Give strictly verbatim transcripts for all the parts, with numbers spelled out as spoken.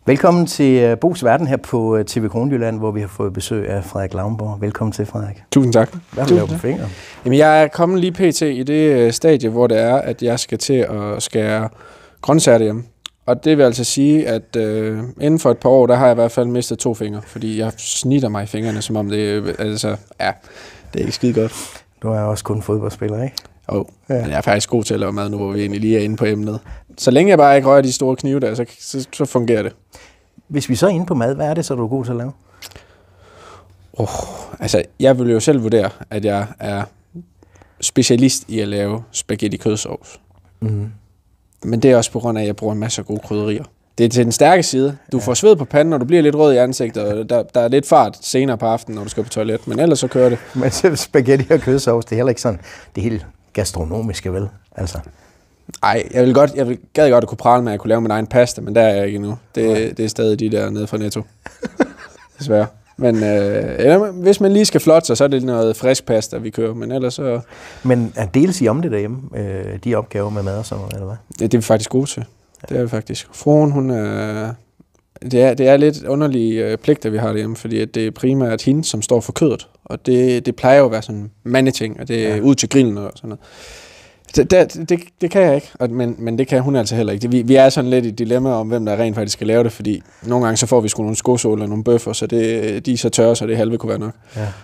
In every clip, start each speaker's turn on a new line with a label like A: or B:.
A: Velkommen til Bo's Verden her på T V Kronjylland, hvor vi har fået besøg af Frederik Lauenborg. Velkommen til, Frederik.
B: Tusind tak.
A: Hvad har du lavet på fingeren?
B: Jamen, jeg er kommet lige pt. I det stadie, hvor det er, at jeg skal til at skære grøntsager hjemme. Og det vil altså sige, at øh, inden for et par år, der har jeg i hvert fald mistet to fingre, fordi jeg snitter mig i fingrene, som om det, altså, ja, det er ikke skide godt.
A: Du er også kun fodboldspiller, ikke?
B: Jo, oh, ja. Men jeg er faktisk god til at lave mad nu, hvor vi egentlig lige er inde på emnet. Så længe jeg bare ikke rører de store knive der, så, så, så fungerer det.
A: Hvis vi så er inde på mad, hvad er det, så er du god til at lave?
B: Oh, altså, jeg vil jo selv vurdere, at jeg er specialist i at lave spaghetti kødsovs. Mm. Men det er også på grund af, at jeg bruger en masse af gode krydderier. Det er til den stærke side. Du ja. får sved på panden, og du bliver lidt rød i ansigtet, og der, der er lidt fart senere på aftenen, når du skal på toilet. Men ellers så kører det.
A: Men spaghetti og kødsovs, det er heller ikke sådan det helt gastronomiske, vel? Altså.
B: Ej, jeg vil godt, jeg vil gad godt at kunne prale med, at jeg kunne lave min egen pasta, men der er jeg ikke endnu. Det, det er stadig de der nede fra Netto. Desværre. Men øh, eller, hvis man lige skal flotte sig, så er det noget frisk pasta, vi kører. Men ellers så...
A: Men er deles I om det derhjemme, øh, de opgaver med mad og sådan noget, eller hvad?
B: Ja, det er vi faktisk gode til. Ja. Det er vi faktisk. Fruen, hun er... Det er, det er lidt underlige øh, pligter, vi har derhjemme, fordi at det er primært hende, som står for kødet. Og det, det plejer jo at være sådan mandeting, og det er ja. ud til grillen og sådan noget. Det, det, det, det kan jeg ikke, men, men det kan hun altså heller ikke. Det, vi, vi er sådan lidt i et dilemma om, hvem der rent faktisk skal lave det, fordi nogle gange så får vi sgu nogle skosåler og nogle bøffer, så det, de er så tørre, så det halve kunne være nok.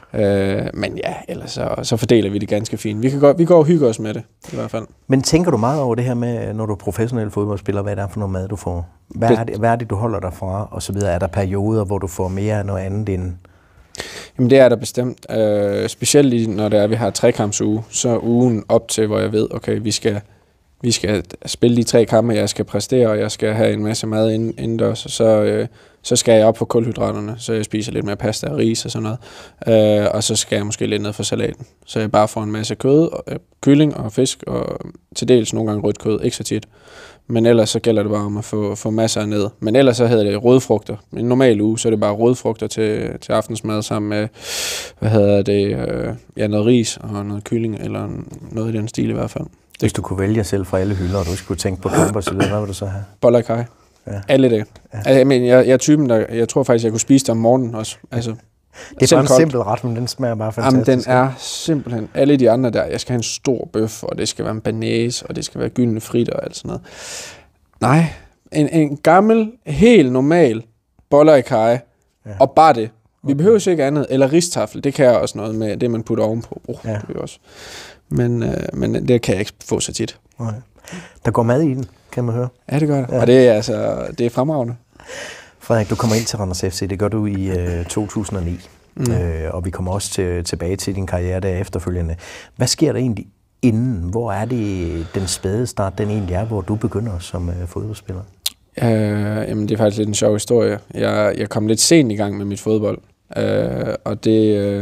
B: Ja. Øh, men ja, ellers så, så fordeler vi det ganske fint. Vi, kan gå, vi går og hygger os med det, i hvert fald.
A: Men tænker du meget over det her med, når du er professionel fodboldspiller, hvad det er for noget mad, du får? Hvad er det, hvad er det du holder dig fra, og så videre? Er der perioder, hvor du får mere af noget andet end...
B: Jamen det er der bestemt. Øh, specielt når det er, vi har trekampsuge, så ugen op til, hvor jeg ved, okay, vi skal, vi skal spille de tre kampe, jeg skal præstere, og jeg skal have en masse mad indendørs, så, øh, så skal jeg op på kulhydraterne, så jeg spiser lidt mere pasta og ris og sådan noget. Øh, og så skal jeg måske lidt ned for salaten, så jeg bare får en masse kød, og, øh, kylling og fisk, og til dels nogle gange rødt kød, ikke så tit. Men ellers så gælder det bare om at få, få masser af ned. Men ellers så hedder det rødfrugter. En normal uge, så er det bare rødfrugter til, til aftensmad sammen med, hvad hedder det, øh, ja, noget ris og noget kylling, eller noget i den stil i hvert fald.
A: Hvis du kunne vælge selv fra alle hylder, og du skulle tænke på kamper og så videre, hvad vil du så have?
B: Boller i kaj. Ja. Alle det. Ja. Altså, jeg, mener, jeg, jeg er typen, der, jeg tror faktisk, jeg kunne spise det om morgenen også. Altså,
A: det er bare en koldt. Simpel ret, men den smager bare fantastisk.
B: Jamen, den er simpelthen, alle de andre der, jeg skal have en stor bøf, og det skal være en banæs, og det skal være gyldne fritter og alt sådan noget. Nej, en, en gammel, helt normal boller i kaj, ja. Og bare det. Vi okay. behøver ikke andet. Eller ristafel, det kan jeg også noget med, det man putter ovenpå. Oh, ja. Det også. Men, øh, men det kan jeg ikke få så tit.
A: Okay. Der går mad i den, kan man høre.
B: Ja, det gør det. Ja. Og det er, altså, det er fremragende.
A: Frederik, du kommer ind til Randers F C, det gør du i øh, to tusind og ni. Mm. Øh, og vi kommer også til, tilbage til din karriere der efterfølgende. Hvad sker der egentlig inden? Hvor er det den spæde start, den egentlig er, hvor du begynder som øh, fodboldspiller?
B: Øh, jamen, det er faktisk lidt en sjov historie. Jeg, jeg kom lidt sent i gang med mit fodbold, øh, og det, øh,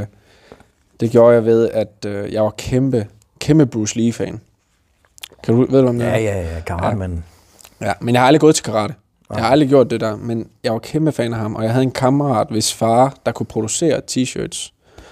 B: det gjorde jeg ved, at øh, jeg var kæmpe, kæmpe Bruce Lee-fan. Kan du, ved du om det?
A: Ja, ja, ja, karatemanden.
B: Ja. ja, men jeg har aldrig gået til karate. Jeg har aldrig gjort det der, men jeg var kæmpe fan af ham, og jeg havde en kammerat, hvis far, der kunne producere t-shirts.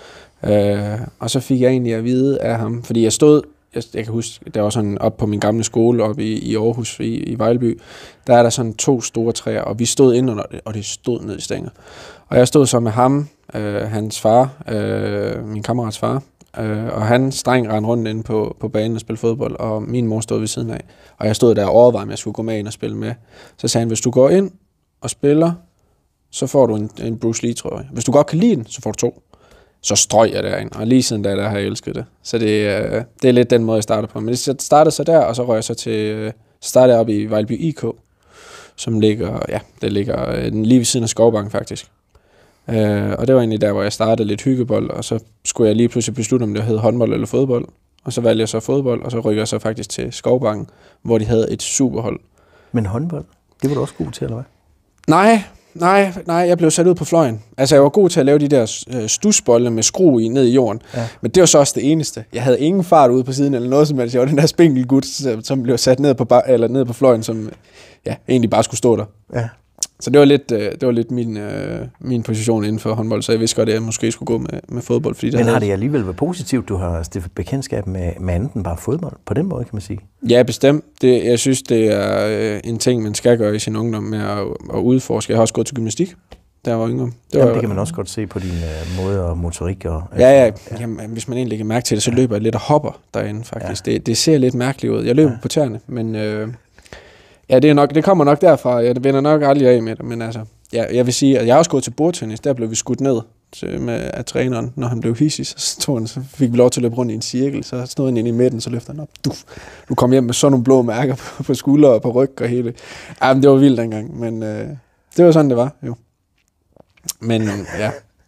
B: Øh, og så fik jeg egentlig at vide af ham, fordi jeg stod, jeg, jeg kan huske, der var sådan op på min gamle skole oppe i, i Aarhus, i, i Vejleby, der er der sådan to store træer, og vi stod inde under det, og det stod ned i stænger. Og jeg stod så med ham, øh, hans far, øh, min kammerats far, øh, og han streng rendte rundt inde på, på banen og spille fodbold, og min mor stod ved siden af. Og jeg stod der og overvejede, om jeg skulle gå med ind og spille med. Så sagde han, hvis du går ind og spiller, så får du en, en Bruce Lee-trøje. Hvis du godt kan lide den, så får du to. Så strøg jeg derind, og lige siden da, der har jeg elsket det. Så det, øh, det er lidt den måde, jeg startede på. Men det startede så der, og så røg jeg så til, øh, startede jeg op i Vejleby I K, som ligger, ja, det ligger øh, lige ved siden af Skovbanken faktisk. Øh, og det var egentlig der, hvor jeg startede lidt hyggebold, og så skulle jeg lige pludselig beslutte, om det hed håndbold eller fodbold. Og så valgte jeg så fodbold, og så rykkede jeg så faktisk til Skovbanken, hvor de havde et superhold.
A: Men håndbold, det var du også god til, eller hvad?
B: Nej, nej, nej, jeg blev sat ud på fløjen. Altså, jeg var god til at lave de der stusbolde med skru i ned i jorden. Ja. Men det var så også det eneste. Jeg havde ingen fart ude på siden eller noget som helst. Jeg var den der spinkelgut, som blev sat ned på, bar, eller ned på fløjen, som ja, egentlig bare skulle stå der.
A: Ja.
B: Så det var lidt, det var lidt min, øh, min position inden for håndbold, så jeg vidste godt, at jeg måske skulle gå med, med fodbold. Fordi
A: Men har
B: havde...
A: det alligevel været positivt, du har stiftet bekendtskab med, med andet end bare fodbold? På den måde, kan man sige.
B: Ja, bestemt. Det, jeg synes, det er øh, en ting, man skal gøre i sin ungdom med at, at udforske. Jeg har også gået til gymnastik, da jeg var yngre.
A: Det, Jamen, var, det kan man også godt se på din øh, måde og motorik. Og,
B: ja, ja. Jamen, hvis man egentlig lægger mærke til det, så ja. løber jeg lidt og hopper derinde, faktisk. Ja. Det, det ser lidt mærkeligt ud. Jeg løber ja. på tæerne, men... Øh, Ja, det, er nok, det kommer nok derfra. Jeg vender nok aldrig af med det, men altså, ja, jeg vil sige, at jeg har også gået til bordtennis. Der blev vi skudt ned til, med, af træneren, når han blev hissig. Så, tog han, så fik vi lov til at løbe rundt i en cirkel. Så stod han inde i midten, så løfter han op. Du, du kom hjem med sådan nogle blå mærker på, på skuldre og på ryg og hele. Jamen, det var vildt dengang, men øh, det var sådan, det var, jo. Men ja,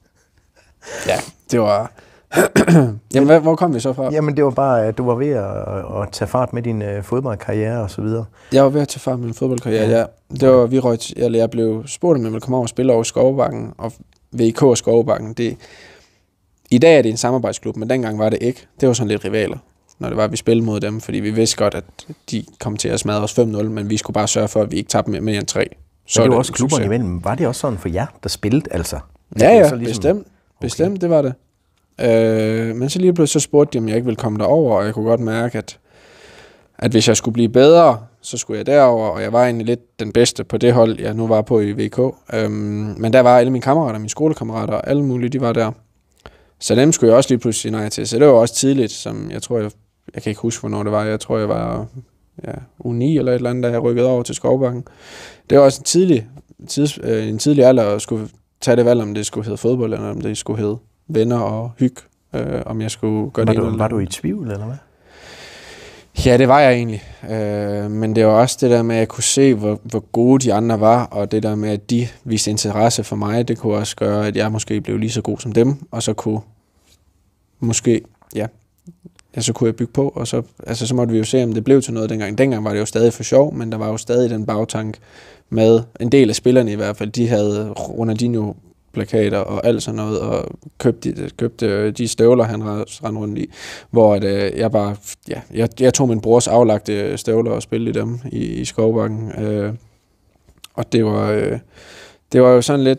B: ja, det var... Jamen, hvad, hvor kom vi så fra?
A: Jamen, det var bare, at du var ved at, at tage fart med din uh, fodboldkarriere og så videre.
B: Jeg var ved at tage fart med min fodboldkarriere, ja. ja. Det var, vi røg, eller jeg blev spurgt, om jeg ville komme over og spille over i Skovbakken, og V K og Skovbakken, det... I dag er det en samarbejdsklub, men dengang var det ikke. Det var sådan lidt rivaler, når det var, at vi spillede mod dem, fordi vi vidste godt, at de kom til at smadre os fem nul, men vi skulle bare sørge for, at vi ikke tabte mere end tre.
A: Så det var også klubberne imellem. Var det også sådan for jer, der spillede, altså?
B: Ja, ja, ligesom... bestemt. Bestemt, okay. Det var det. Øh, men så lige pludselig så spurgte de, om jeg ikke ville komme derover, og jeg kunne godt mærke, at, at hvis jeg skulle blive bedre, så skulle jeg derover, og jeg var egentlig lidt den bedste på det hold, jeg nu var på i V K. Øh, men der var alle mine kammerater, mine skolekammerater, og alle mulige, de var der. Så dem skulle jeg også lige pludselig sige nej til. Så det var også tidligt, som jeg tror, jeg, jeg kan ikke huske, hvornår det var. Jeg tror, jeg var ja, U ni eller et eller andet, da jeg rykkede over til Skovbakken. Det var også en tidlig, tids, øh, en tidlig alder at skulle tage det valg, om det skulle hedde fodbold, eller om det skulle hedde venner og hygge, øh, om jeg skulle gøre
A: var
B: det.
A: Du, var du i tvivl, eller hvad?
B: Ja, det var jeg egentlig. Øh, men det var også det der med, at jeg kunne se, hvor, hvor gode de andre var, og det der med, at de viste interesse for mig, det kunne også gøre, at jeg måske blev lige så god som dem, og så kunne måske, ja, ja så kunne jeg bygge på, og så, altså, så måtte vi jo se, om det blev til noget dengang. Dengang var det jo stadig for sjov, men der var jo stadig den bagtank med en del af spillerne i hvert fald, de havde Ronaldinho plakater og alt sådan noget, og købte, købte de støvler, han rendte rundt i, hvor at, øh, jeg bare, ja, jeg, jeg tog min brors aflagte støvler og spillede i dem i, i Skovbakken, øh, og det var, øh, det var jo sådan lidt,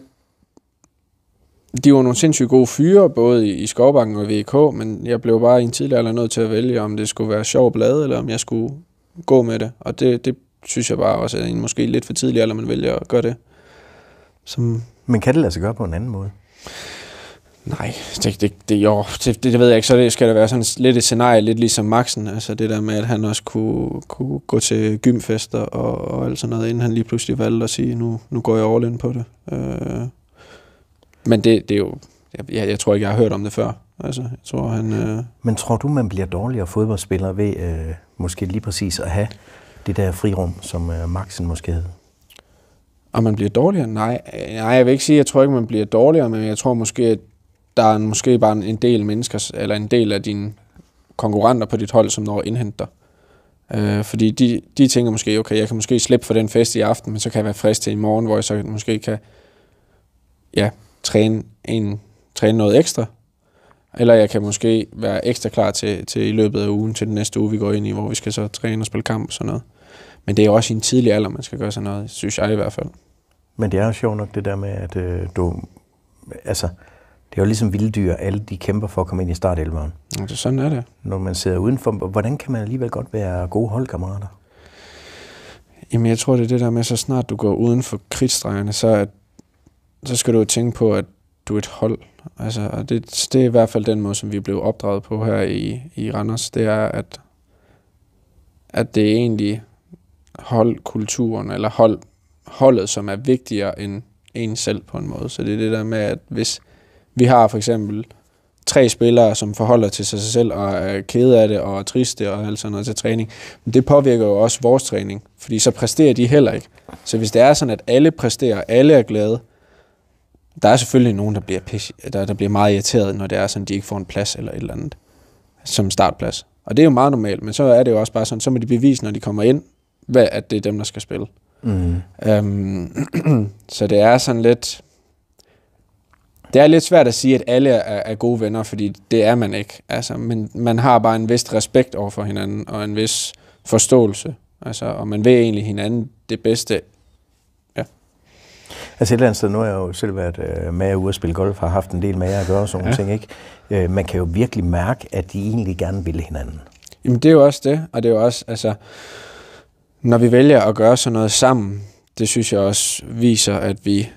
B: de var nogle sindssygt gode fyre, både i, i Skovbakken og V K, men jeg blev bare i en tidlig alder nødt til at vælge, om det skulle være sjov blade, eller om jeg skulle gå med det, og det, det synes jeg bare også er en måske lidt for tidlig alder, man vælger at gøre det. Som
A: Men kan det lade sig gøre på en anden måde?
B: Nej, det, det, det, jo, det, det ved jeg ikke. Så det skal der være sådan lidt et scenarie, lidt ligesom Maxen. Altså det der med, at han også kunne, kunne gå til gymfester og, og alt sådan noget, inden han lige pludselig valgte at sige, nu, nu går jeg all in på det. Øh, men det, det er jo, jeg, jeg tror ikke, jeg har hørt om det før. Altså, jeg tror, han, øh...
A: Men tror du, man bliver dårligere fodboldspiller ved øh, måske lige præcis at have det der frirum, som øh, Maxen måske havde?
B: Og man bliver dårligere? Nej. Nej, jeg vil ikke sige, at jeg tror ikke, man bliver dårligere, men jeg tror måske, at der er måske bare en del mennesker, eller en del af dine konkurrenter på dit hold, som når at indhente dig. Øh, fordi de, de tænker måske, okay, jeg kan måske slippe for den fest i aften, men så kan jeg være frisk til i morgen, hvor jeg så måske kan ja, træne, en, træne noget ekstra. Eller jeg kan måske være ekstra klar til, til i løbet af ugen, til den næste uge, vi går ind i, hvor vi skal så træne og spille kamp og sådan noget. Men det er jo også i en tidlig alder, man skal gøre sådan noget, synes jeg i hvert fald. Men
A: det er jo sjovt nok det der med, at øh, du... Altså, det er jo ligesom vilddyr, alle de kæmper for at komme ind i startelveren.
B: Altså, sådan er det.
A: Når man sidder udenfor, hvordan kan man alligevel godt være gode holdkammerater?
B: Jamen, jeg tror, det er det der med, så snart du går uden for kridtstregerne, så, at, så skal du jo tænke på, at du er et hold. Altså, og det, det er i hvert fald den måde, som vi blev opdraget på her i, i Randers. Det er, at, at det er egentlig holdkulturen, eller hold, holdet, som er vigtigere end en selv på en måde. Så det er det der med, at hvis vi har for eksempel tre spillere, som forholder til sig selv og er kede af det og er triste og alt sådan noget til træning, men det påvirker jo også vores træning, fordi så præsterer de heller ikke. Så hvis det er sådan, at alle præsterer, alle er glade, der er selvfølgelig nogen, der bliver, pisse, der, der bliver meget irriteret, når det er sådan, at de ikke får en plads eller et eller andet som startplads. Og det er jo meget normalt, men så er det jo også bare sådan, så må de bevise, når de kommer ind, hvad, at det er dem, der skal spille. Mm. Øhm, så det er sådan lidt... Det er lidt svært at sige, at alle er, er gode venner, fordi det er man ikke. Altså, men man har bare en vis respekt over for hinanden, og en vis forståelse. Altså, og man ved egentlig hinanden det bedste. Ja.
A: Altså et eller andet sted, nu har jeg jo selv været øh, med ude at spille golf, har haft en del med at gøre sådan nogle ja. ting, ikke? Øh, man kan jo virkelig mærke, at de egentlig gerne vil hinanden.
B: Jamen det er jo også det, og det er jo også, altså, når vi vælger at gøre sådan noget sammen, det synes jeg også viser, at vi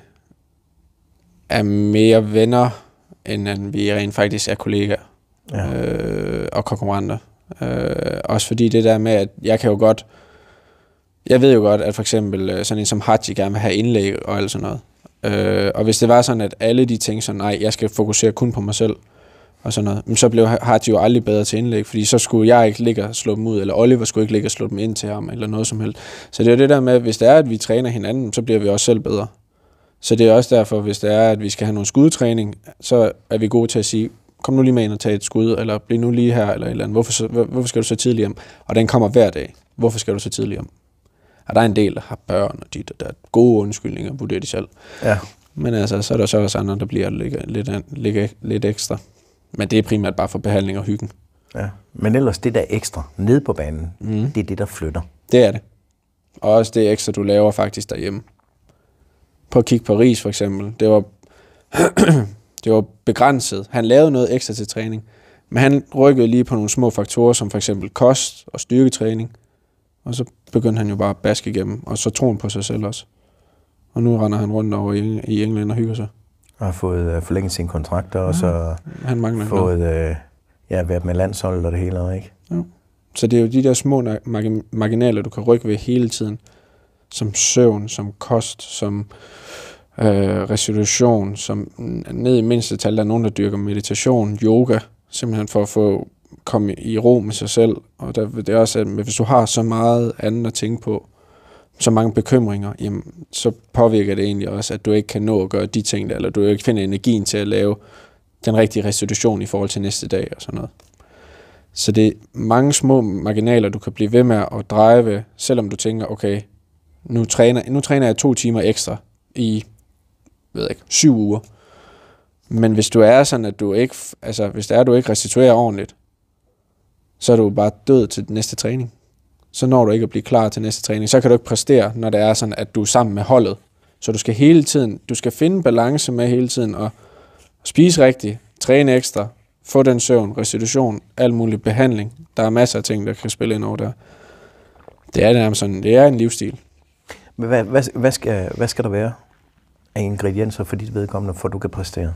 B: er mere venner, end at vi rent faktisk er kollegaer ja. øh, og konkurrenter. Øh, også fordi det der med, at jeg kan jo godt, jeg ved jo godt, at for eksempel sådan en som Haji gerne vil have indlæg og alt sådan noget. Øh, og hvis det var sådan, at alle de ting sådan, nej, jeg skal fokusere kun på mig selv, og sådan noget, så blev Haji jo aldrig bedre til indlæg, fordi så skulle jeg ikke ligge og slå dem ud, eller Oliver skulle ikke ligge og slå dem ind til ham, eller noget som helst. Så det er jo det der med, at hvis det er, at vi træner hinanden, så bliver vi også selv bedre. Så det er også derfor, hvis det er, at vi skal have noget skudtræning, så er vi gode til at sige, kom nu lige med ind og tage et skud, eller bliv nu lige her, eller et eller andet. Hvorfor, så, hvorfor skal du så tidligt hjem? Og den kommer hver dag. Hvorfor skal du så tidligt hjem? Og der er en del, der har børn, og de, der er gode undskyldninger, vurderer de selv. Ja. Men altså, så er der så også andre, der bliver lidt, lidt, lidt, lidt ekstra. Men det er primært bare for behandling og hyggen.
A: Ja. Men ellers det der ekstra nede på banen, mm. det er det, der flytter.
B: Det er det. Og også det ekstra, du laver faktisk derhjemme. På at kigge på Ries for eksempel. Det var, det var begrænset. Han lavede noget ekstra til træning. Men han rykkede lige på nogle små faktorer, som for eksempel kost og styrketræning. Og så begyndte han jo bare at baske igennem. Og så troen på sig selv også. Og nu render han rundt over i, i England og hygger sig.
A: Og har fået uh, forlænget sine kontrakter, ja, og så
B: han mangler
A: fået uh, ja, været med landsholdet og det hele, ikke?
B: Ja. Så det er jo de der små marg- marginaler, du kan rykke ved hele tiden. Som søvn, som kost, som øh, restitution, som ned i mindste tal, der er nogen, der dyrker meditation, yoga, simpelthen for at få komme i ro med sig selv. Og der, det er også, at hvis du har så meget andet at tænke på, så mange bekymringer, jamen, så påvirker det egentlig også, at du ikke kan nå at gøre de ting der, eller du ikke finder energien til at lave den rigtige restitution i forhold til næste dag og sådan noget. Så det er mange små marginaler, du kan blive ved med at dreje ved, selvom du tænker, okay, nu træner, nu træner jeg to timer ekstra i, ved ikke, syv uger. Men hvis du er sådan, at du ikke, altså hvis det er, at du ikke restituerer ordentligt, så er du bare død til næste træning. Så når du ikke at blive klar til næste træning, så kan du ikke præstere, når det er sådan, at du er sammen med holdet. Så du skal hele tiden, du skal finde balance med hele tiden, og spise rigtigt, træne ekstra, få den søvn, restitution, al mulig behandling. Der er masser af ting, der kan spille ind over der. Det er nærmest sådan, det er en livsstil.
A: Men hvad, hvad, hvad, skal, hvad skal der være af ingredienser for dit vedkommende, for at du kan præstere?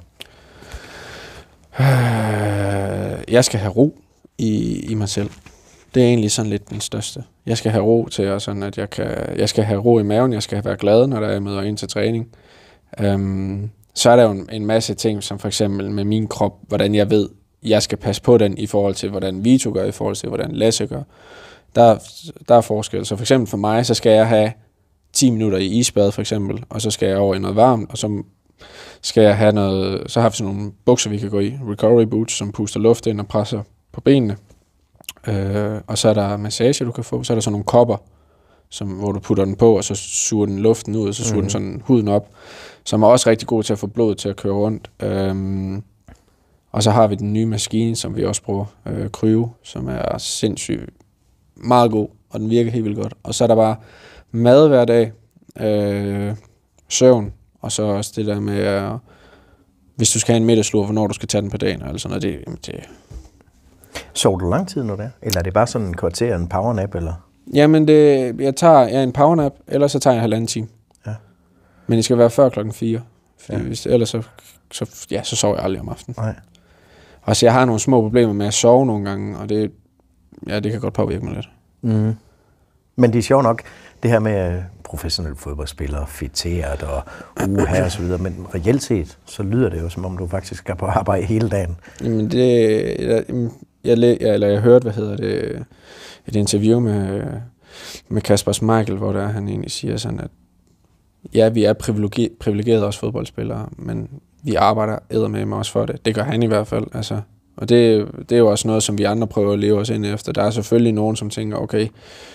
B: Jeg skal have ro i, i mig selv. Det er egentlig sådan lidt den største. Jeg skal have ro til, sådan at jeg kan, jeg skal have ro i maven, jeg skal være glad, når jeg møder ind til træning. Um, så er der jo en, en masse ting, som for eksempel med min krop, hvordan jeg ved, jeg skal passe på den i forhold til, hvordan Vito gør, i forhold til, hvordan Lasse gør. Der, der er forskel. Så for eksempel for mig, så skal jeg have ti minutter i isbad for eksempel, og så skal jeg over i noget varmt, og så skal jeg have noget, så har vi sådan nogle bukser, vi kan gå i, recovery boots, som puster luft ind og presser på benene. Øh, og så er der massage, du kan få, så er der sådan nogle kopper, som, hvor du putter den på, og så suger den luften ud, og så suger mm. den sådan huden op, som er også rigtig god til at få blodet til at køre rundt. Øhm, og så har vi den nye maskine, som vi også bruger, øh, Cryo, som er sindssygt meget god, og den virker helt vildt godt. Og så er der bare mad hver dag, øh, søvn, og så også det der med, øh, hvis du skal have en middagslur, hvornår du skal tage den på dagen, eller sådan noget. Det, det.
A: Sover du lang tid, når det er? Eller er det bare sådan en kvarter, en powernap, eller?
B: Jamen, det, jeg tager ja, en powernap, eller så tager jeg en halvanden time. Ja. Men det skal være før klokken fire. Fordi ja. hvis, ellers så, så, ja, så sover jeg aldrig om aftenen. Nej. Og så jeg har nogle små problemer med at sove nogle gange, og det, ja, det kan godt påvirke mig lidt. Mm.
A: Men det er sjovt nok, det her med professionelle fodboldspillere, fedteret og uha og så videre, men reelt set, så lyder det jo, som om du faktisk skal på arbejde hele dagen.
B: Jamen det, jeg, jeg, jeg, eller jeg hørte, hvad hedder det, et interview med, med Kasper Schmeichel, hvor der han egentlig siger sådan, at ja, vi er privilegerede, privilegerede også fodboldspillere, men vi arbejder eddermame også for det. Det gør han i hvert fald, altså. Og det, det er jo også noget, som vi andre prøver at leve os ind efter. Der er selvfølgelig nogen, som tænker, okay,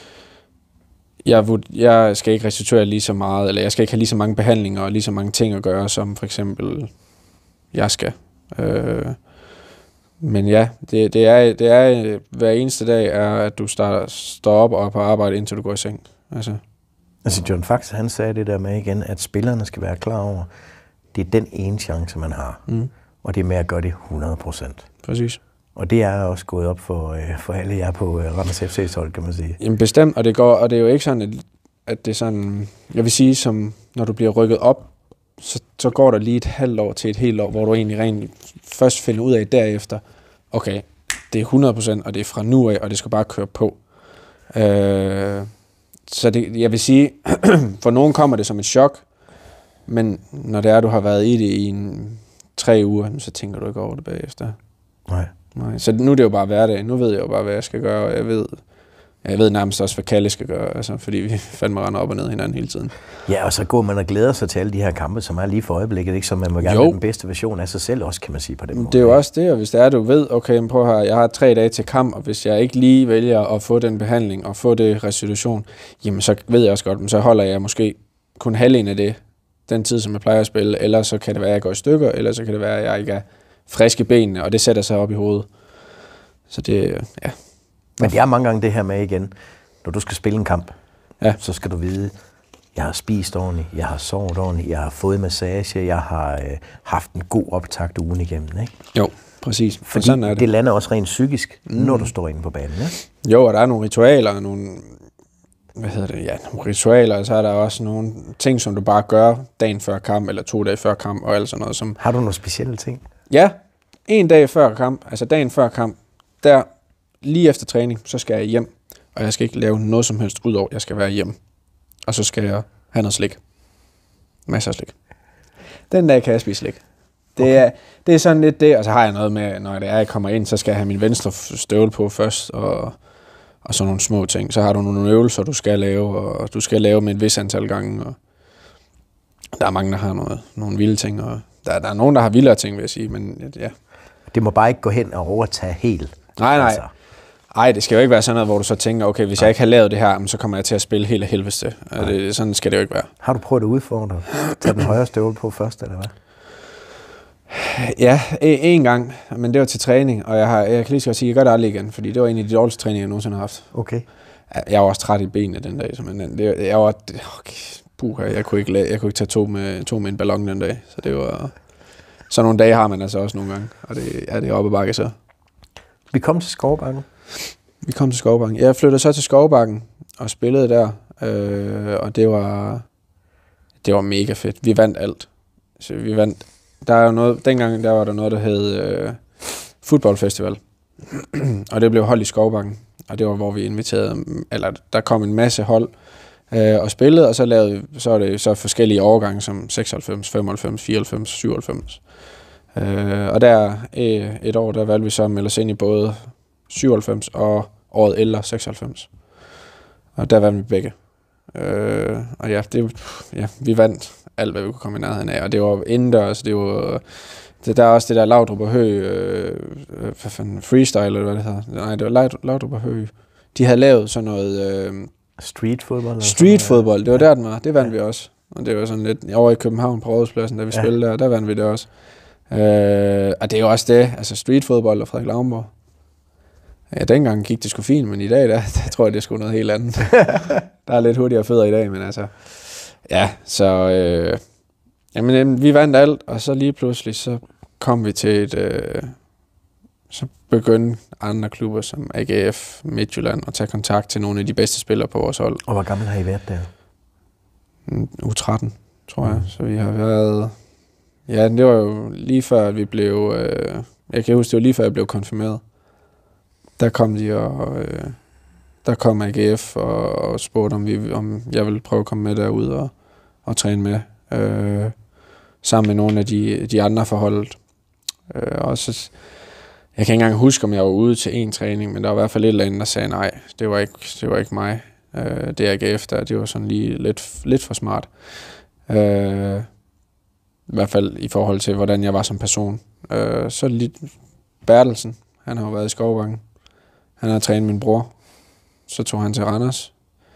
B: jeg, jeg skal ikke restituere lige så meget, eller jeg skal ikke have lige så mange behandlinger og lige så mange ting at gøre, som for eksempel jeg skal. Øh, men ja, det, det, er, det er hver eneste dag, er, at du starter, står op og er på arbejde, indtil du går i seng. Altså,
A: Altså John Fax, han sagde det der med igen, at spillerne skal være klar over, det er den ene chance, man har. Mm. Og det er med at gøre det hundrede procent.
B: Præcis.
A: Og det er også gået op for, øh, for alle jer på øh, Randers F C's hold, kan man sige.
B: Jamen bestemt, og det, går, og det er jo ikke sådan, at, at det er sådan, jeg vil sige, som når du bliver rykket op, så, så går der lige et halvt år til et helt år, hvor du egentlig rent først finder ud af derefter, okay, det er hundrede procent, og det er fra nu af, og det skal bare køre på. Øh, så det, jeg vil sige, for nogen kommer det som et chok, men når det er, du har været i det i en, tre uger, så tænker du ikke over det bagefter.
A: Nej.
B: Nej. Så nu er det jo bare hverdag. Nu ved jeg jo bare, hvad jeg skal gøre, og jeg ved, jeg ved nærmest også, hvad Kalle skal gøre, altså, fordi vi fandme render op og ned hinanden hele tiden.
A: Ja, og så går man og glæder sig til alle de her kampe, som er lige for øjeblikket, ikke? Så man må gerne have den bedste version af sig selv også, kan man sige på den måde.
B: Det er jo også det, og hvis det er, du ved, okay, prøv her, jeg har tre dage til kamp, og hvis jeg ikke lige vælger at få den behandling og få det restitution, jamen så ved jeg også godt, men så holder jeg måske kun halvdelen af det, den tid, som jeg plejer at spille, eller så kan det være, at jeg går i stykker, eller så kan det være, at jeg ikke er frisk i benene, og det sætter sig op i hovedet. Så det, ja.
A: Men det er mange gange det her med igen, når du skal spille en kamp,
B: ja.
A: Så skal du vide, jeg har spist ordentligt, jeg har sovet ordentligt, jeg har fået massage, jeg har øh, haft en god optakt ugen igennem, ikke?
B: Jo, præcis.
A: Fordi
B: sådan er det.
A: det lander også rent psykisk, mm. når du står inde på banen, ikke?
B: Jo, og der er nogle ritualer, nogle, hvad hedder det, ja, nogle ritualer, og så er der også nogle ting, som du bare gør dagen før kamp, eller to dage før kamp, og alt sådan noget. Som...
A: Har du nogle specielle ting?
B: Ja, en dag før kamp, altså dagen før kamp, der lige efter træning, så skal jeg hjem, og jeg skal ikke lave noget som helst ud over, jeg skal være hjemme. Og så skal jeg have noget slik. Masser af slik. Den dag kan jeg spise slik. Det, okay. er, det er sådan lidt det, og så har jeg noget med, når det er, jeg kommer ind, så skal jeg have min venstre støvle på først, og, og sådan nogle små ting. Så har du nogle øvelser, du skal lave, og du skal lave med et vis antal gange, og der er mange, der har noget, nogle vilde ting, og der, der er nogen, der har vildere ting, vil jeg sige, men ja.
A: Det må bare ikke gå hen og overtage helt.
B: Nej, nej. Altså. Ej, det skal jo ikke være sådan noget, hvor du så tænker, okay, hvis jeg ikke har lavet det her, så kommer jeg til at spille helt af helvede. Det, sådan skal det jo ikke være.
A: Har du prøvet at udfordre? Tag den højre støvle på først, eller hvad?
B: Ja, en gang, men det var til træning, og jeg, har, jeg kan lige så godt sige, at jeg gør det aldrig igen, fordi det var en af de dårligste træninger, jeg nogensinde har haft.
A: Okay.
B: Jeg var også træt i benene den dag, men det, jeg var, okay, puha, jeg kunne ikke, jeg kunne ikke tage to med, to med en ballon den dag, så det var, sådan nogle dage har man altså også nogle gange, og det, ja, det er oppe ad bakke så.
A: Vi kom til Skovbakken.
B: Vi kom til Skovbakken. Jeg flyttede så til Skovbakken og spillede der, øh, og det var, det var mega fedt. Vi vandt alt. Så vi vandt. Der er jo noget, dengang der var der noget, der hed øh, fodboldfestival, og det blev holdt i Skovbakken, og det var, hvor vi inviterede, eller der kom en masse hold øh, og spillede, og så lavede så er det så forskellige årgange, som seksoghalvfems, femoghalvfems, fireoghalvfems, syvoghalvfems. Øh, og der øh, et år, der valgte vi så at melde os ind i både syvoghalvfems og året eller seksoghalvfems. Og der vandt vi begge. Øh, og ja, det, ja, vi vandt alt, hvad vi kunne komme i nærheden af. Og det var indendørs, det var... Det der er også det der Laudrup og Høg, øh, hvad fanden, freestyle, eller hvad det hedder. Nej, det var Laudrup og Høg. De havde lavet sådan noget... Øh,
A: street fodbold?
B: Street fodbold, det var ja. Der, den var. Det vandt ja. Vi også. Og det var sådan lidt over i København på Rådhuspladsen, da vi ja. Spillede der, der vandt vi det også. Øh, og det er jo også det, altså street fodbold og Frederik Lauenborg. Ja, dengang gik det sgu fint, men i dag, der, der tror jeg, det er sgu noget helt andet. Der er lidt hurtigere fødder i dag, men altså... Ja, så... Øh, jamen, vi vandt alt, og så lige pludselig, så kom vi til et... Øh, så begyndte andre klubber som A G F, Midtjylland, at tage kontakt til nogle af de bedste spillere på vores hold.
A: Og hvor gammel har I været der?
B: U tretten, tror jeg. Mm. Så vi har været... Ja, det var jo lige før, at vi blev... Øh, jeg kan huske, det var lige før, jeg blev konfirmeret. Der kom de og... Øh, der kom A G F og, og spurgte, om, vi, om jeg ville prøve at komme med derud og, og træne med. Øh, sammen med nogle af de, de andre forholdet. Øh, og så, jeg kan ikke engang huske, om jeg var ude til en træning, men der var i hvert fald et eller andet, der sagde, nej, det var ikke, det var ikke mig. Øh, det A G F der, det var sådan lige lidt, lidt for smart. Øh, I hvert fald i forhold til, hvordan jeg var som person. Øh, så lidt Bertelsen, han har jo været i Skovbakken. Han har trænet min bror. Så tog han til Randers.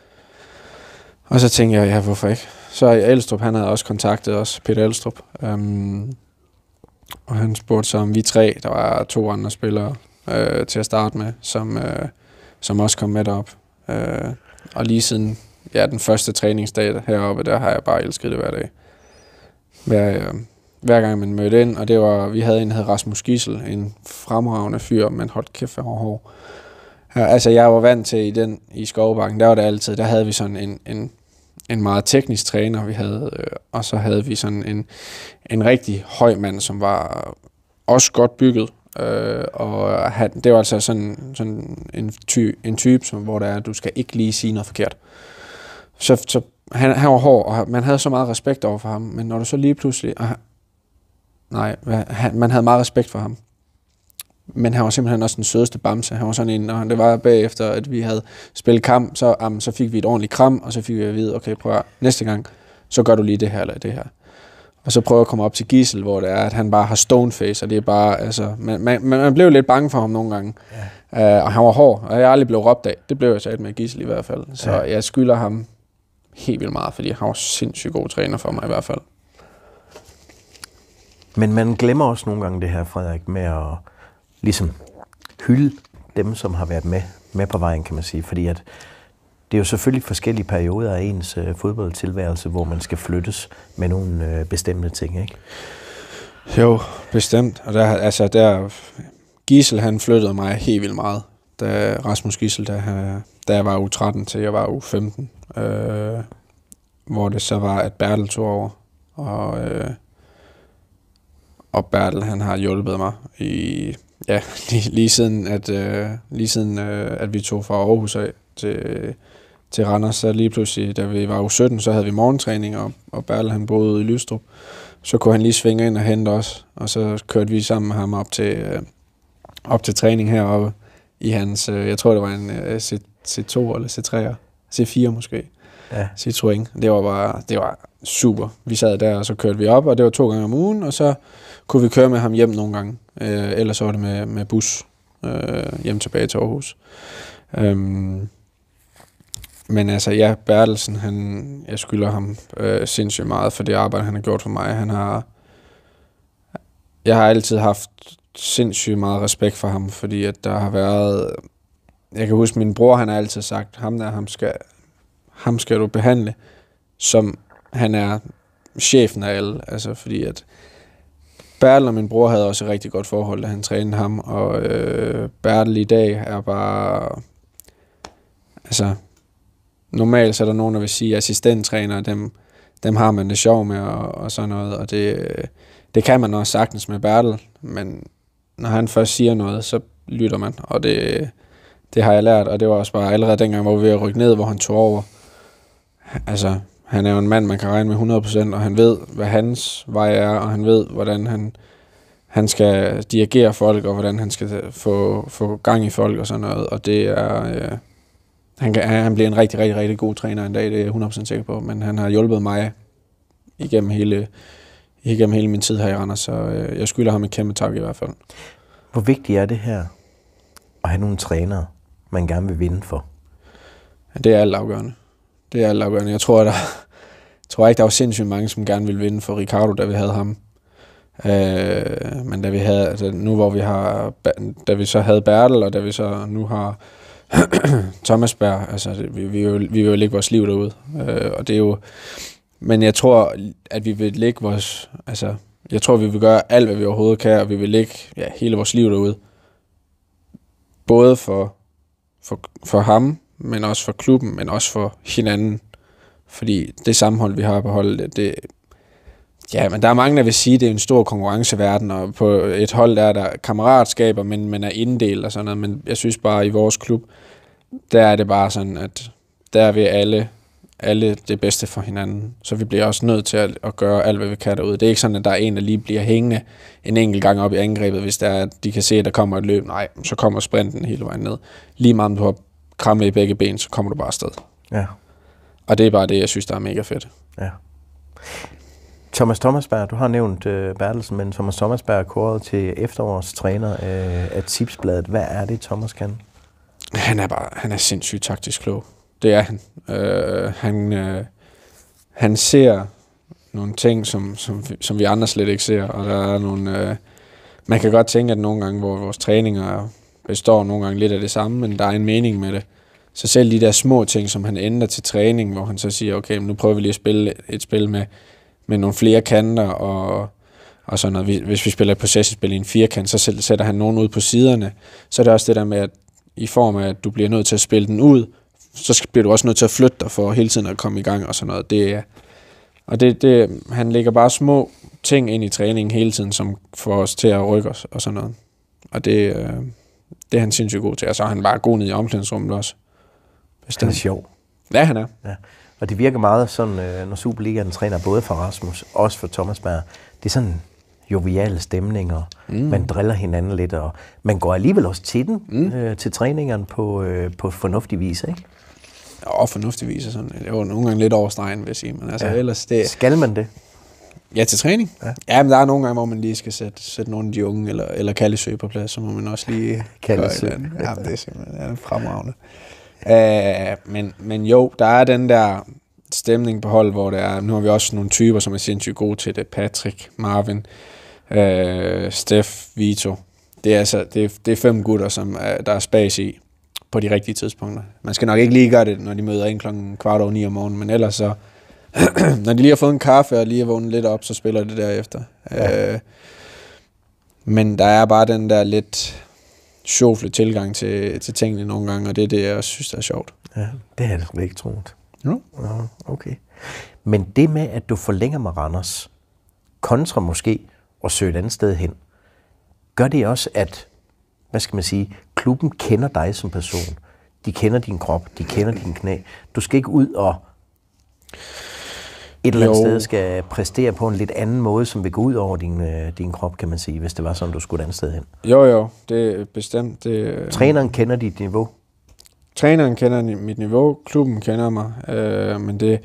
B: Og så tænkte jeg, ja, hvorfor ikke? Så Elstrup, han havde også kontaktet os, Peter Elstrup. Um, og han spurgte så, om vi tre, der var to andre spillere øh, til at starte med, som, øh, som også kom med derop. Øh, og lige siden ja, den første træningsdag heroppe, der har jeg bare elsket det hver dag. Hver, hver gang man mødte ind, og det var, vi havde en, der hed Rasmus Gissel, en fremragende fyr, men holdt kæft, han var hård. Ja, altså, jeg var vant til i den i Skovbakken, der var det altid, der havde vi sådan en, en, en meget teknisk træner, vi havde, øh, og så havde vi sådan en, en rigtig høj mand, som var også godt bygget, øh, og han, det var altså sådan, sådan en, ty, en type, som, hvor der er, du skal ikke lige sige noget forkert. Så, så han, han var hård, og man havde så meget respekt over for ham, men når du så lige pludselig, og, nej, han, man havde meget respekt for ham, men han var simpelthen også den sødeste bamse. Han var sådan en, og det var bagefter, at vi havde spillet kamp, så, um, så fik vi et ordentligt kram, og så fik vi at vide, okay, prøv at, næste gang, så gør du lige det her eller det her. Og så prøver jeg at komme op til Gissel, hvor det er, at han bare har stoneface, og det er bare, altså, man, man, man blev lidt bange for ham nogle gange. Ja. Uh, og han var hård, og jeg aldrig blev råbt af. Det blev jeg sat med Gissel i hvert fald. Så ja. Jeg skylder ham helt vildt meget, fordi han var sindssygt god træner for mig i hvert fald.
A: Men man glemmer også nogle gange det her, Frederik, med at ligesom hylde dem, som har været med, med på vejen, kan man sige. Fordi at det er jo selvfølgelig forskellige perioder af ens øh, fodboldtilværelse, hvor man skal flyttes med nogle øh, bestemte ting, ikke?
B: Jo, bestemt. Og der, altså der, Gissel, han flyttede mig helt vildt meget. Da Rasmus Gissel, da, da jeg var u tretten til jeg var u femten. Øh, hvor det så var, at Bertel tog over. Og, øh, og Bertel, han har hjulpet mig i, ja, lige, lige siden, at, øh, lige siden øh, at vi tog fra Aarhus af til, til Randers. Så lige pludselig, da vi var u sytten, så havde vi morgentræning, og, og Bertel, han boede i Lystrup. Så kunne han lige svinge ind og hente os, og så kørte vi sammen med ham op til, øh, op til træning heroppe i hans, øh, jeg tror det var en øh, C to eller C tre, C fire måske, ja. Citroën. Det var bare, det var super. Vi sad der, og så kørte vi op, og det var to gange om ugen, og så kunne vi køre med ham hjem nogle gange. Øh, ellers så var det med, med bus øh, hjem tilbage til Aarhus. Øhm, men altså, ja, Bertelsen, han, jeg skylder ham øh, sindssygt meget for det arbejde, han har gjort for mig. Han har, jeg har altid haft sindssygt meget respekt for ham, fordi at der har været, jeg kan huske, min bror, han har altid sagt, ham der, ham skal, ham skal du behandle, som han er chefen af alle, altså fordi at Bertel og min bror havde også et rigtig godt forhold, da han trænede ham, og øh, Bertel i dag er bare, altså, normalt så er der nogen, der vil sige, assistenttræner, dem, dem har man det sjov med, og, og sådan noget, og det, det kan man også sagtens med Bertel, men når han først siger noget, så lytter man, og det, det har jeg lært, og det var også bare allerede dengang, hvor vi var rykket ned, hvor han tog over. Altså, han er jo en mand, man kan regne med hundrede procent, og han ved, hvad hans vej er, og han ved, hvordan han, han skal dirigere folk, og hvordan han skal få, få gang i folk og sådan noget, og det er, øh, han, kan, han bliver en rigtig, rigtig, rigtig god træner en dag, det er jeg hundrede procent sikker på, men han har hjulpet mig igennem hele, igennem hele min tid her i Randers, så øh, jeg skylder ham et kæmpe tak i hvert fald.
A: Hvor vigtigt er det her at have nogle trænere, man gerne vil vinde for?
B: Det er alt afgørende. Det er alt afgørende. Jeg tror, at der, jeg tror ikke, der var sindssygt mange, som gerne ville vinde for Ricardo, da vi havde ham. Øh, men da vi havde, altså nu hvor vi har, da vi så havde Bertel, og da vi så nu har Thomas Berg, altså vi, vi, vi vil jo lægge vores liv derude. Øh, og det er jo, men jeg tror, at vi vil lægge vores, altså jeg tror, vi vil gøre alt, hvad vi overhovedet kan, og vi vil lægge ja, hele vores liv derude. Både for, for, for ham, men også for klubben, men også for hinanden. Fordi det sammenhold, vi har på holdet, det, ja, men der er mange, der vil sige, at det er en stor konkurrenceverden, og på et hold der er der kammeratskaber, men man er inddelt og sådan noget, men jeg synes bare, i vores klub, der er det bare sådan, at der er vi alle, alle det bedste for hinanden, så vi bliver også nødt til at, at gøre alt, hvad vi kan derude. Det er ikke sådan, at der er en, der lige bliver hængende en enkelt gang op i angrebet, hvis der er, at de kan se, at der kommer et løb. Nej, så kommer sprinten hele vejen ned. Lige meget om du har krammet i begge ben, så kommer du bare afsted. Ja. Og det er bare det, jeg synes, der er mega fedt. Ja.
A: Thomas Thomasberg, du har nævnt uh, Bertelsen, men Thomas Thomasberg er kåret til efterårstræner uh, af Tipsbladet. Hvad er det, Thomas kan?
B: Han er bare, han er sindssygt taktisk klog. Det er han. Uh, han, uh, han ser nogle ting, som, som, som vi andre slet ikke ser, og der er nogle, uh, man kan godt tænke, at nogle gange, hvor vores træninger består nogle gange lidt af det samme, men der er en mening med det. Så selv de der små ting, som han ændrer til træning, hvor han så siger, okay, nu prøver vi lige at spille et spil med, med nogle flere kanter, og, og sådan noget. Hvis vi spiller et possession-spil i en firkant, så sætter han nogen ud på siderne. Så er det også det der med, at i form af, at du bliver nødt til at spille den ud, så bliver du også nødt til at flytte dig for hele tiden at komme i gang og sådan noget. Det er, og det, det, han lægger bare små ting ind i træningen hele tiden, som får os til at rykke os og sådan noget. Og det, det er han sindssygt god til. Og så er han bare god ned i omklædningsrummet også.
A: Han er sjov.
B: Ja, han er.
A: Ja. Og det virker meget sådan, når Superligaen træner både for Rasmus, også for Thomas Berg. Det er sådan joviale stemninger. Mm. Man driller hinanden lidt, og man går alligevel også til den, mm. øh, til træningerne på, øh, på fornuftig vis, ikke?
B: Ja, fornuftig vis. Sådan. Det er jo nogle gange lidt over stregen, vil jeg sige. Men altså, ja. Ellers det...
A: Skal man det?
B: Ja, til træning? Ja. Ja, men der er nogle gange, hvor man lige skal sætte, sætte nogle af de unge, eller, eller Kallesø på plads, så må man også lige...
A: Kallesø.
B: Ja, det er simpelthen ja, fremragende. Uh, men, men jo, der er den der stemning på hold, hvor der er... Nu har vi også nogle typer, som er sindssygt gode til det. Patrick, Marvin, uh, Steff, Vito. Det er, altså, det, er, det er fem gutter, som er, der er spas i på de rigtige tidspunkter. Man skal nok ikke lige gøre det, når de møder ind klokken kvart over ni om morgenen, men ellers så... når de lige har fået en kaffe og lige har vågnet lidt op, så spiller det derefter. Ja. Uh, men der er bare den der lidt sjovle tilgang til, til tingene nogle gange, og det er det, jeg også synes, der er sjovt.
A: Ja, det har jeg sgu ikke troet.
B: Ja.
A: Ja, okay. Men det med, at du forlænger med Randers, kontra måske at søge et andet sted hen, gør det også, at, hvad skal man sige, klubben kender dig som person. De kender din krop, de kender din knæ. Du skal ikke ud og et eller andet jo. sted skal præstere på en lidt anden måde, som vil gå ud over din, øh, din krop, kan man sige, hvis det var sådan, du skulle et andet sted hen.
B: Jo, jo, det er bestemt. Det,
A: Træneren kender dit niveau?
B: Træneren kender mit niveau, klubben kender mig, øh, men det,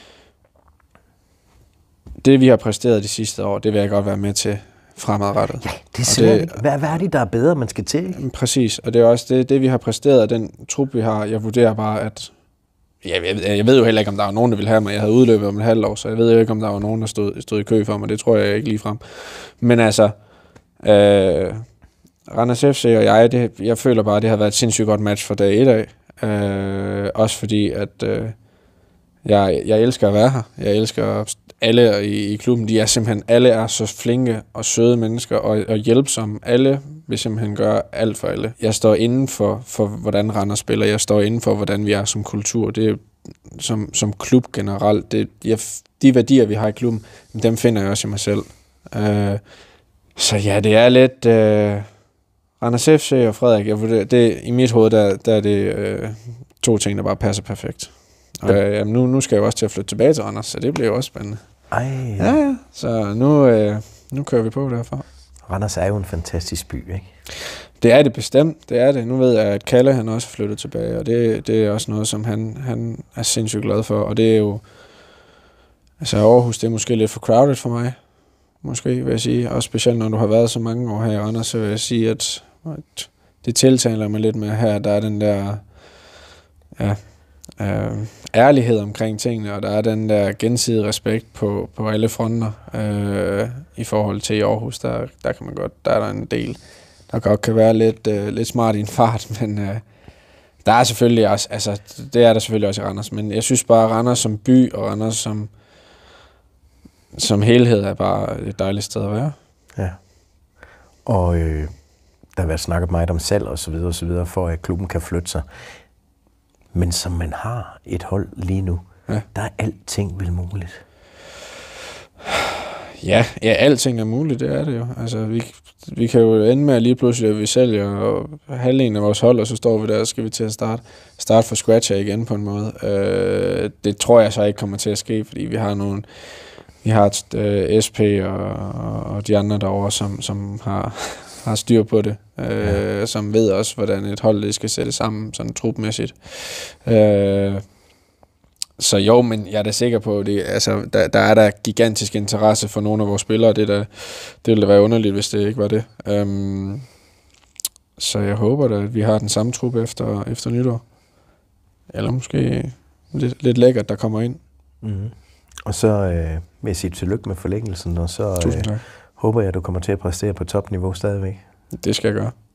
B: det, vi har præsteret de sidste år, det vil jeg godt være med til fremadrettet.
A: Ja, det er simpelthen det, hvad, hvad er det, der er bedre, man skal til?
B: Præcis, og det er også det, det vi har præsteret, den trup, vi har. Jeg vurderer bare, at Jeg, jeg, jeg ved jo heller ikke, om der var nogen, der ville have mig. Jeg havde udløbet om et halvt år, så jeg ved jo ikke, om der var nogen, der stod, stod i kø for mig. Det tror jeg ikke lige frem. Men altså, øh, Randers F C og jeg, det, jeg føler bare, at det har været et sindssygt godt match for dag et af. Øh, også fordi, at øh, jeg, jeg elsker at være her. Jeg elsker alle i, i klubben. De er simpelthen, alle er så flinke og søde mennesker og, og hjælpsomme. Alle vil simpelthen gøre alt for alle. Jeg står inden for, for hvordan Randers spiller. Jeg står inden for, hvordan vi er som kultur. Det er som, som klub generelt. Det, jeg, de værdier, vi har i klubben, dem finder jeg også i mig selv. Øh, så ja, det er lidt... Øh, Randers F C og Frederik, jeg vurderer, det, i mit hoved, der, der er det øh, to ting, der bare passer perfekt. Og øh, jamen, nu, nu skal jeg også til at flytte tilbage til Randers, så det bliver jo også spændende.
A: Ej.
B: Ja, ja. Så nu, øh, nu kører vi på derfra.
A: Randers er jo en fantastisk by, ikke?
B: Det er det bestemt, det er det. Nu ved jeg, at Kalle han også flyttet tilbage, og det, det er også noget, som han, han er sindssygt glad for. Og det er jo... Altså Aarhus, det er måske lidt for crowded for mig. Måske, vil jeg sige. Også specielt, når du har været så mange år her i Randers, så vil jeg sige, at, at det tiltaler mig lidt med her. Der er den der... Ja... Øh, ærlighed omkring tingene, og der er den der gensidige respekt på, på alle fronter øh, i forhold til i Aarhus, der, der kan man godt, der er der en del, der godt kan være lidt, øh, lidt smart i en fart, men øh, der er selvfølgelig også, altså det er der selvfølgelig også i Randers, men jeg synes bare, Randers som by og Randers som, som helhed er bare et dejligt sted at være.
A: Ja, og øh, der har været snakket meget om salg og så videre og så videre, for at klubben kan flytte sig. Men som man har et hold lige nu, ja. Der er alting vel muligt.
B: Ja, ja, alting er muligt, det er det jo. Altså, vi, vi kan jo ende med at lige pludselig, at vi sælger halvdelen af vores hold, og så står vi der, og skal vi til at starte, starte fra scratch igen på en måde. Øh, det tror jeg så ikke kommer til at ske, fordi vi har nogle, vi har et, øh, S P og, og de andre derovre, som, som har... har styr på det, øh, ja. Som ved også, hvordan et hold det skal sætte sammen, sådan trupmæssigt. Øh, så jo, men jeg er da sikker på, det, altså, der, der er der gigantisk interesse for nogle af vores spillere, det, der, det ville da være underligt, hvis det ikke var det. Øh, så jeg håber da, at vi har den samme trup efter, efter nytår. Eller måske lidt, lidt lækkert, der kommer ind.
A: Mm-hmm. Og så øh, vil jeg sige tillykke med forlængelsen, og så...
B: Tusind tak.
A: Håber jeg, at du kommer til at præstere på topniveau stadigvæk.
B: Det skal jeg gøre.